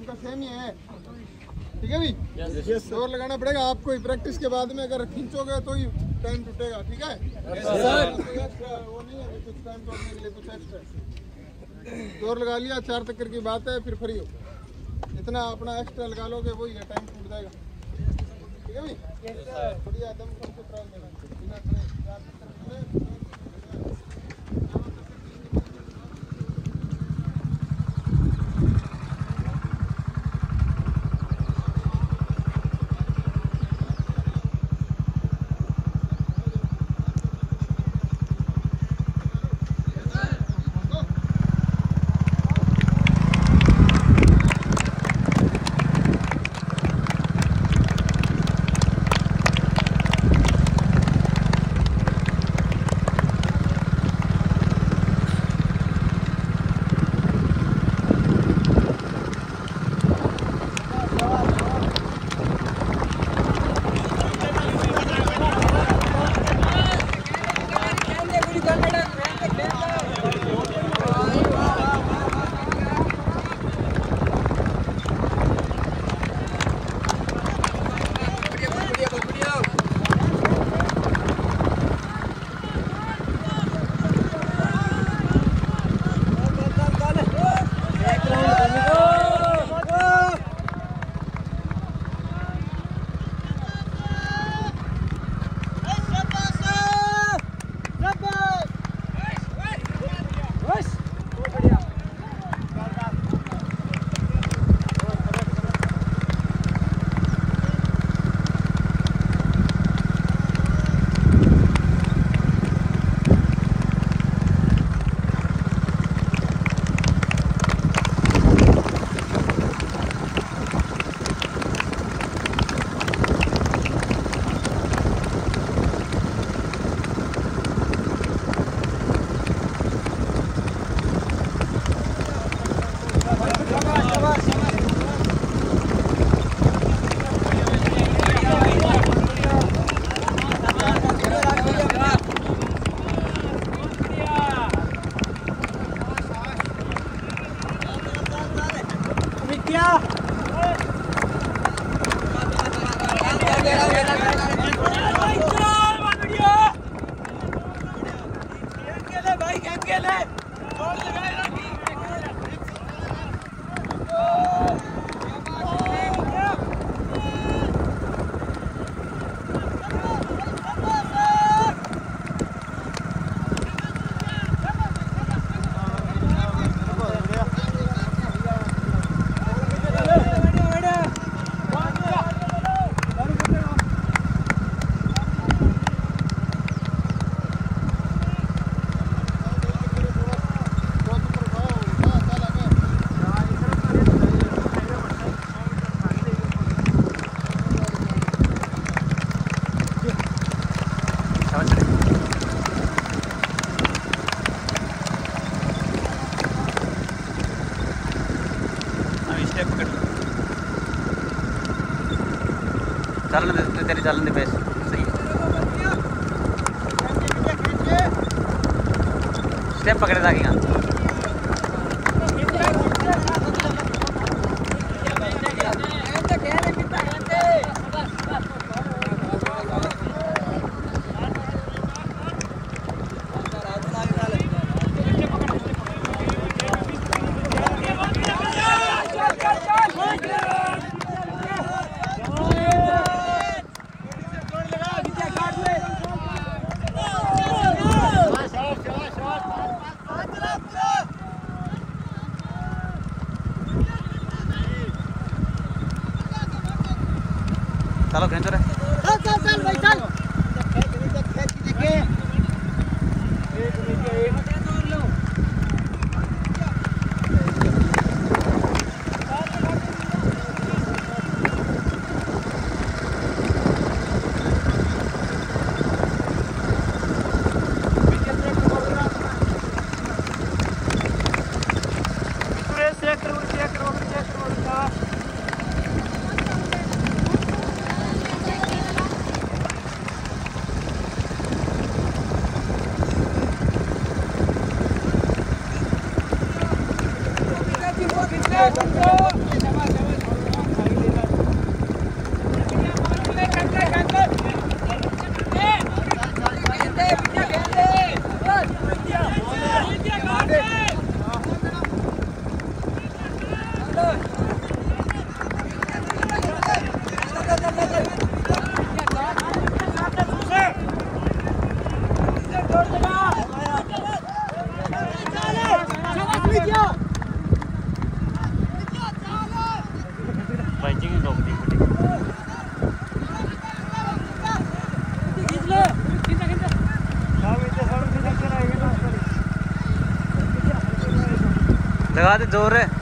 उनका सेम ही है। ठीक है भाई, जोर लगाना पड़ेगा आपको ही। प्रैक्टिस के बाद में अगर खींचोगे तो ही टाइम टूटेगा। ठीक है वो नहीं है कुछ टाइम तोड़ने के लिए कुछ एक्स्ट्रा। जोर लगा लिया, 4 चक्कर की बात है, फिर फ्री हो। इतना अपना एक्स्ट्रा लगा लोगे वही है, टाइम टूट जाएगा। ठीक है भाई, बढ़िया दम कम से ट्रायल देना बिना खड़े 4 चक्कर में। चलन दे तेरी चलन दे बेस सही है। स्टेप पकड़े था चलो खेचो रे चल भाई चल। लगा दे जोर है।